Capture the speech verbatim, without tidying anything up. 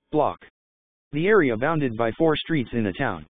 Block. The area bounded by four streets in the town.